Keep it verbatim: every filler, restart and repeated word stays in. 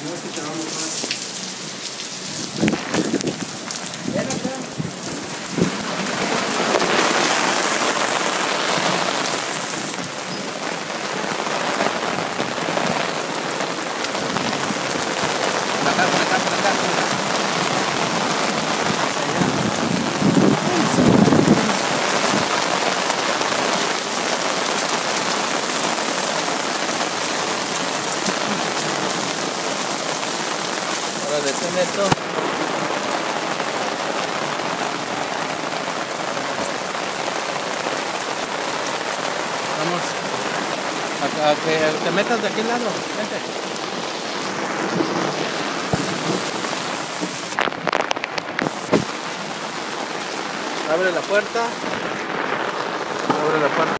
No, si te vamos más. Por acá, por acá, por acá. Ahora detén esto. Vamos a, a que te metas de aquel lado. Vente. Abre la puerta. Abre la puerta.